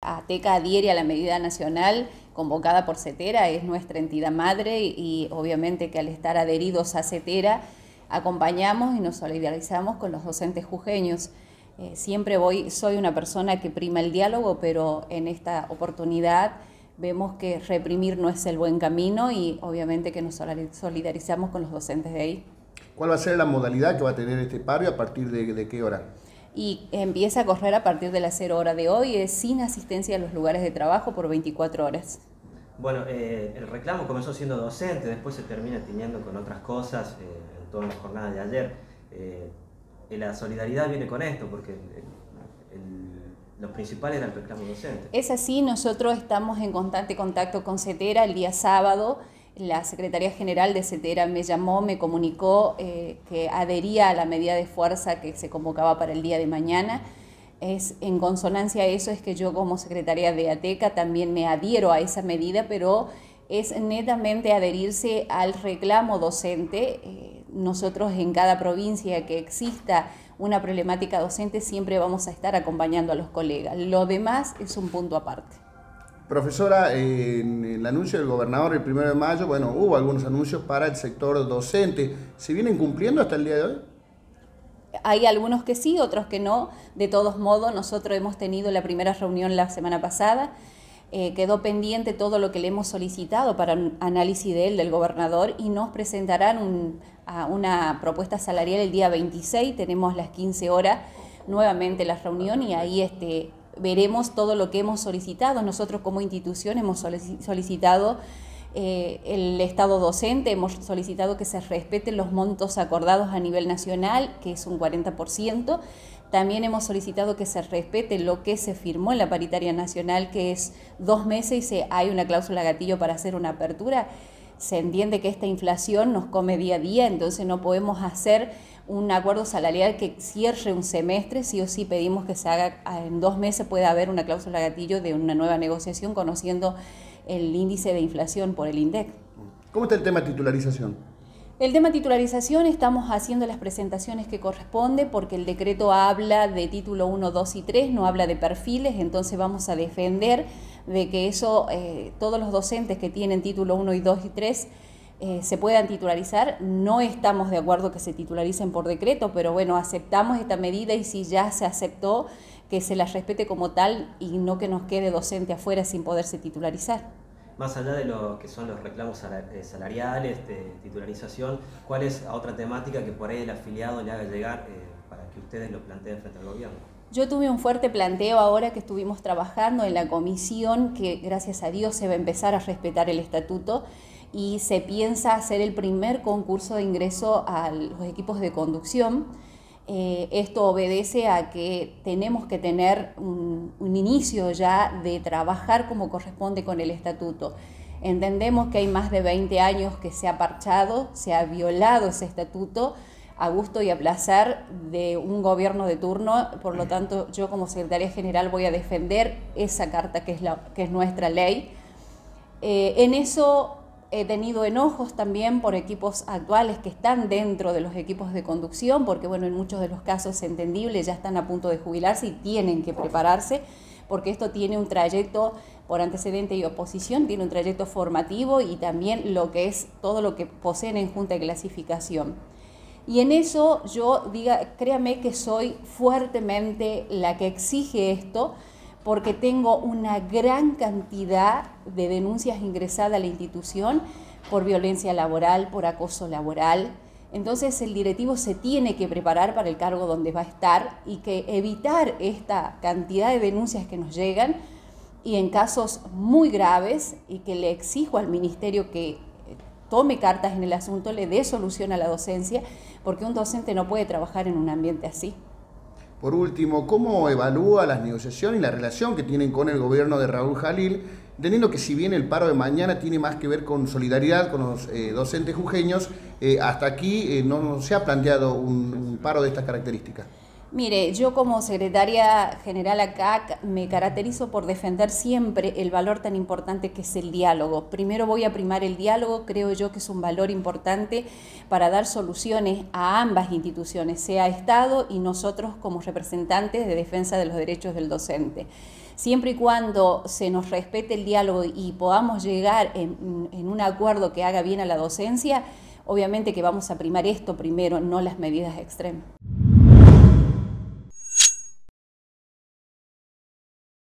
ATECA adhiere a la medida nacional convocada por CETERA, es nuestra entidad madre y obviamente que al estar adheridos a CETERA acompañamos y nos solidarizamos con los docentes jujeños. Siempre soy una persona que prima el diálogo, pero en esta oportunidad vemos que reprimir no es el buen camino y obviamente que nos solidarizamos con los docentes de ahí. ¿Cuál va a ser la modalidad que va a tener este paro y a partir de qué hora? Y empieza a correr a partir de las 0 horas de hoy, es sin asistencia a los lugares de trabajo por 24 horas. Bueno, el reclamo comenzó siendo docente, después se termina tiñendo con otras cosas en toda la jornada de ayer. La solidaridad viene con esto, porque lo principal era el reclamo docente. Es así, nosotros estamos en constante contacto con CETERA. El día sábado la Secretaría General de CETERA me llamó, me comunicó que adhería a la medida de fuerza que se convocaba para el día de mañana. En consonancia a eso es que yo como secretaria de ATECA también me adhiero a esa medida, pero es netamente adherirse al reclamo docente. Nosotros en cada provincia que exista una problemática docente siempre vamos a estar acompañando a los colegas. Lo demás es un punto aparte. Profesora, en el anuncio del gobernador el 1 de mayo, bueno, hubo algunos anuncios para el sector docente. ¿Se vienen cumpliendo hasta el día de hoy? Hay algunos que sí, otros que no. De todos modos, nosotros hemos tenido la primera reunión la semana pasada. Quedó pendiente todo lo que le hemos solicitado para un análisis del gobernador y nos presentarán una propuesta salarial el día 26. Tenemos las 15 horas nuevamente la reunión y ahí veremos todo lo que hemos solicitado. Nosotros como institución hemos solicitado el Estado docente, hemos solicitado que se respeten los montos acordados a nivel nacional, que es un 40%. También hemos solicitado que se respete lo que se firmó en la paritaria nacional, que es 2 meses y hay una cláusula gatillo para hacer una apertura. Se entiende que esta inflación nos come día a día, entonces no podemos hacer un acuerdo salarial que cierre un semestre. Sí o sí pedimos que se haga en 2 meses, pueda haber una cláusula gatillo de una nueva negociación conociendo el índice de inflación por el INDEC. ¿Cómo está el tema de titularización? El tema titularización estamos haciendo las presentaciones que corresponde porque el decreto habla de título 1, 2 y 3, no habla de perfiles, entonces vamos a defender de que todos los docentes que tienen título 1 y 2 y 3 se puedan titularizar. No estamos de acuerdo que se titularicen por decreto, pero bueno, aceptamos esta medida y si ya se aceptó, que se la respete como tal y no que nos quede docente afuera sin poderse titularizar. Más allá de lo que son los reclamos salariales, de titularización, ¿cuál es otra temática que por ahí el afiliado le haga llegar para que ustedes lo planteen frente al gobierno? Yo tuve un fuerte planteo ahora que estuvimos trabajando en la comisión, que gracias a Dios se va a empezar a respetar el estatuto y se piensa hacer el primer concurso de ingreso a los equipos de conducción. Esto obedece a que tenemos que tener un inicio ya de trabajar como corresponde con el estatuto. Entendemos que hay más de 20 años que se ha parchado, se ha violado ese estatuto a gusto y a placer de un gobierno de turno. Por lo tanto, yo como secretaria general voy a defender esa carta que es nuestra ley. En eso he tenido enojos también por equipos actuales que están dentro de los equipos de conducción, porque bueno, en muchos de los casos es entendible, ya están a punto de jubilarse y tienen que prepararse, porque esto tiene un trayecto por antecedente y oposición, tiene un trayecto formativo y también lo que es todo lo que poseen en junta de clasificación. Y en eso créame que soy fuertemente la que exige esto, porque tengo una gran cantidad de denuncias ingresadas a la institución por violencia laboral, por acoso laboral. Entonces el directivo se tiene que preparar para el cargo donde va a estar y que evitar esta cantidad de denuncias que nos llegan y en casos muy graves, y que le exijo al ministerio que tome cartas en el asunto, le dé solución a la docencia, porque un docente no puede trabajar en un ambiente así. Por último, ¿cómo evalúa las negociaciones y la relación que tienen con el gobierno de Raúl Jalil, entendiendo que si bien el paro de mañana tiene más que ver con solidaridad con los docentes jujeños, hasta aquí no se ha planteado un paro de estas características? Mire, yo como secretaria general acá me caracterizo por defender siempre el valor tan importante que es el diálogo. Primero voy a primar el diálogo, creo yo que es un valor importante para dar soluciones a ambas instituciones, sea Estado y nosotros como representantes de defensa de los derechos del docente. siempre y cuando se nos respete el diálogo y podamos llegar en un acuerdo que haga bien a la docencia, obviamente que vamos a primar esto primero, no las medidas extremas.